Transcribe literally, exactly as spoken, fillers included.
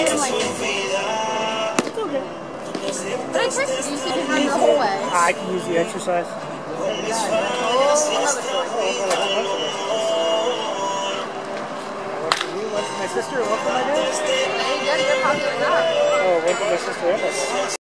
didn't like it. It's okay. But I texted you, so you can have the whole way. I can use the exercise. Oh, another story. One for my sister, one for my dad? There you go, you're popular now. Oh, one for my sister and my